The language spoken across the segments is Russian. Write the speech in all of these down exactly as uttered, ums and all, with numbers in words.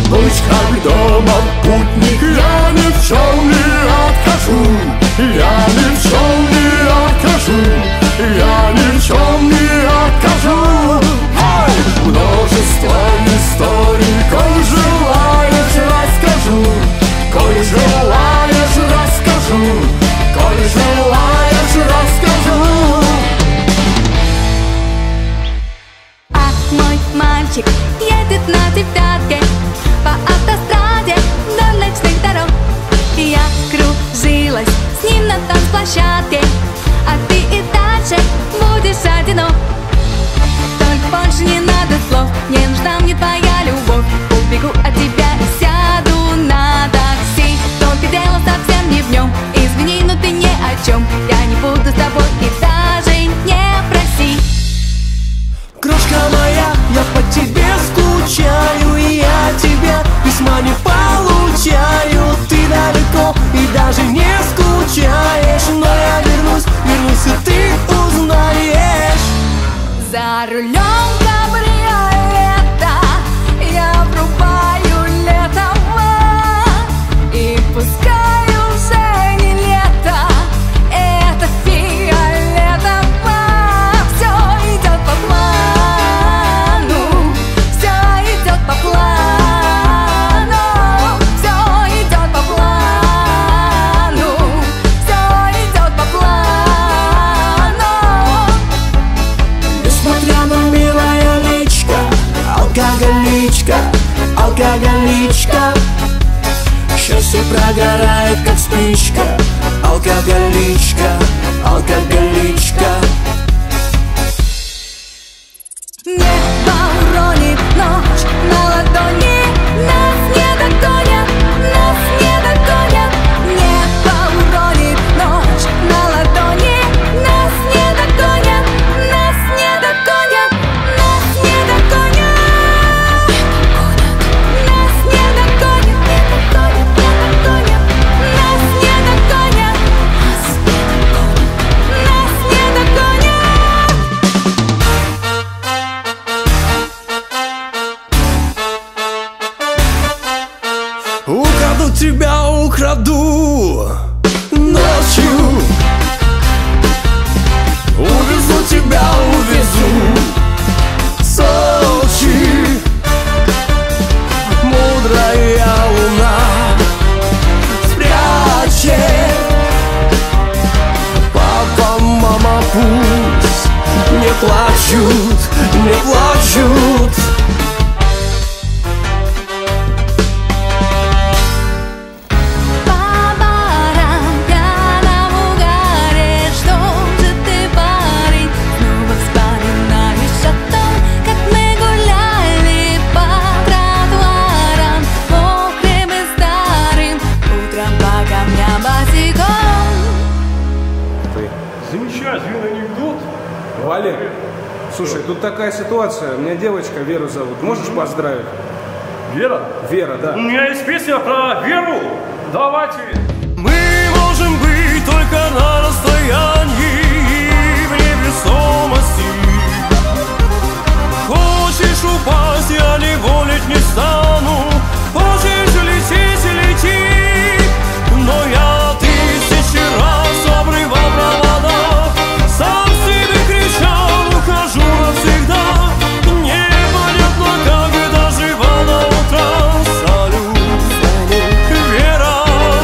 Будь как дома, путник, я ни в чем не откажу. Я ни в чем не откажу. Я ни в чем не откажу. Ай! Множество историй, коль желаешь, расскажу. Коль желаешь, расскажу. Коль желаешь, расскажу. Ах, мой мальчик едет на девятке по автостраде вдоль ночных дорог. Я кружилась с ним на танцплощадке, а ты и дальше будешь одинок. Только больше не надо слов, не нужна мне твоя любовь. Убегу от тебя и сяду на такси. Только дело совсем не в нем. Извини, но ты ни о чем. Я не буду с тобой и даже не проси. Крошка моя, я по тебе скучаю, и я тебя письма не получаю. Ты далеко и даже не скучаешь, но я вернусь, вернусь, и ты узнаешь. За рулем кабриолета я врубаю летово, и пускай уже не лето, это фиолетово. Все идет по плану, все идет по плану, все идет по плану, все идет по плану. Несмотря на милая личка, алкоголичка, алкоголичка, счастье прогорает, как спичка. Алкоголичка, алкоголичка. Небо уронит ночь на ладони, нас не догонят, нас не догонят. Небо уронит ночь на ладони, нас не догонят, нас не догонят, нас не догонят, нас не догонят, не догонят, не догонят, нас не догонят, нас не догонят. Украду тебя, украду ночью. Увезу тебя, увезу Сочи. Мудрая луна спрячет. Папа, мама, пусть не плачут, не плачут. По барам, пьяном угаре, что же ты, парень, снова вспоминаешь о том, как мы гуляли по тротуарам, мокрым и старым, утром по камням босиком. Замечательный анекдот. Валер, слушай, тут такая ситуация. У меня девочка Веру зовут. Можешь поздравить? Вера? Вера, да. У меня есть песня про Веру. Давайте. Мы можем быть только на расстоянии и в невесомости. Хочешь упасть, я не волить не стану. Хочешь лететь, лети. Но я тысячи раз обрывал провода. Сам себе кричал, ухожу навсегда. Непонятно, как доживал до утра. Салют, Вера.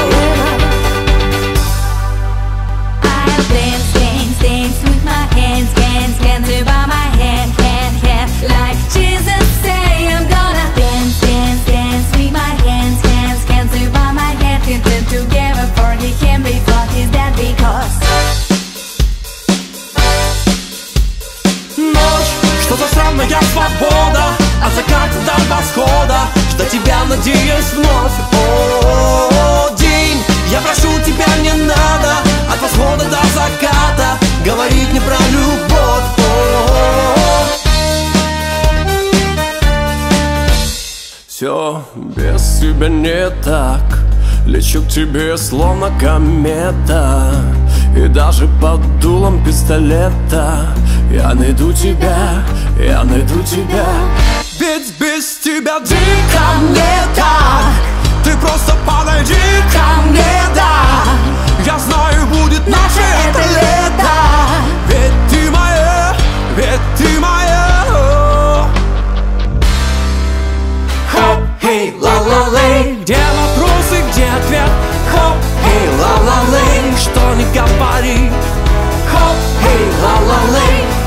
I'll dance, dance, dance with my hands, hands, hands above my head, head, head. Like Jesus say, I'm gonna dance, dance, dance with my hands, hands, hands above my head. Put them together for he can be thought he's dead because. Ночь, что-то странная свобода. От заката до восхода. Ждать тебя, надеюсь, вновь. О, день, я прошу тебя, не надо. От восхода до заката говорить мне про любовь. О, все без тебя не так. Лечу к тебе словно комета. И даже под дулом пистолета я найду тебя, я найду тебя. Ведь без тебя дико мне так. говори. Хоп, хей, ла-ла-лей,